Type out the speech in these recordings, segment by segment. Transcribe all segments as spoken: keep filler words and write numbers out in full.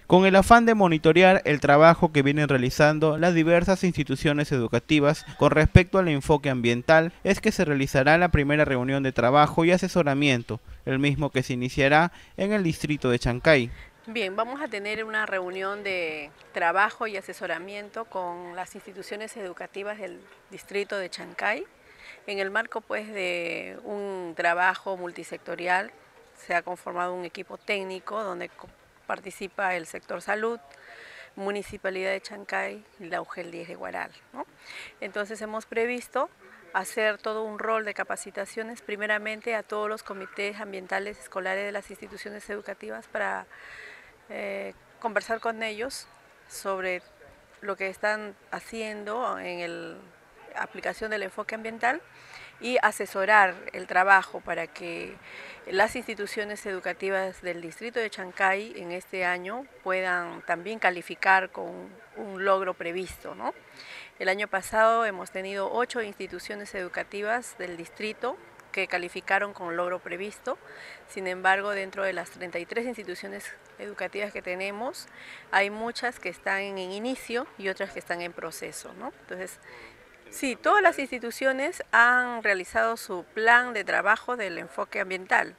con el afán de monitorear el trabajo que vienen realizando las diversas instituciones educativas con respecto al enfoque ambiental, es que se realizará la primera reunión de trabajo y asesoramiento, el mismo que se iniciará en el distrito de Chancay. Bien, vamos a tener una reunión de trabajo y asesoramiento con las instituciones educativas del distrito de Chancay, en el marco pues de un trabajo multisectorial. Se ha conformado un equipo técnico donde participa el sector salud, Municipalidad de Chancay y la U G E L diez de Huaral, ¿no? Entonces hemos previsto hacer todo un rol de capacitaciones, primeramente a todos los comités ambientales escolares de las instituciones educativas para eh, conversar con ellos sobre lo que están haciendo en la aplicación del enfoque ambiental y asesorar el trabajo para que las instituciones educativas del distrito de Chancay en este año puedan también calificar con un logro previsto, ¿no? El año pasado hemos tenido ocho instituciones educativas del distrito que calificaron con logro previsto. Sin embargo, dentro de las treinta y tres instituciones educativas que tenemos, hay muchas que están en inicio y otras que están en proceso, ¿no? Entonces, sí, todas las instituciones han realizado su plan de trabajo del enfoque ambiental.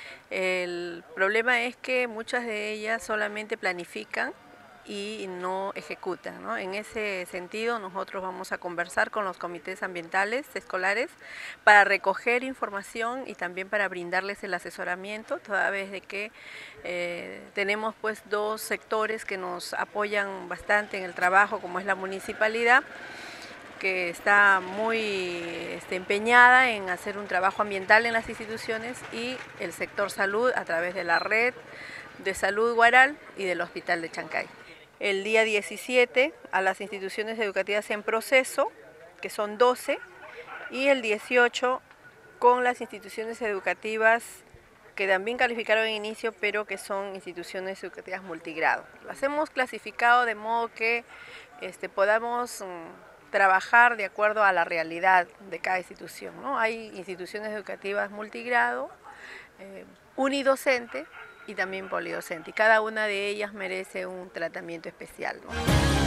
El problema es que muchas de ellas solamente planifican y no ejecutan, ¿no? En ese sentido, nosotros vamos a conversar con los comités ambientales escolares para recoger información y también para brindarles el asesoramiento, toda vez de que eh, tenemos pues dos sectores que nos apoyan bastante en el trabajo, como es la municipalidad, que está muy este, empeñada en hacer un trabajo ambiental en las instituciones, y el sector salud a través de la red de salud Huaral y del hospital de Chancay. El día diecisiete a las instituciones educativas en proceso, que son doce, y el dieciocho con las instituciones educativas que también calificaron en inicio, pero que son instituciones educativas multigrado. Las hemos clasificado de modo que este, podamos um, trabajar de acuerdo a la realidad de cada institución, ¿no? Hay instituciones educativas multigrado, eh, unidocente y también polidocente, y cada una de ellas merece un tratamiento especial, ¿no?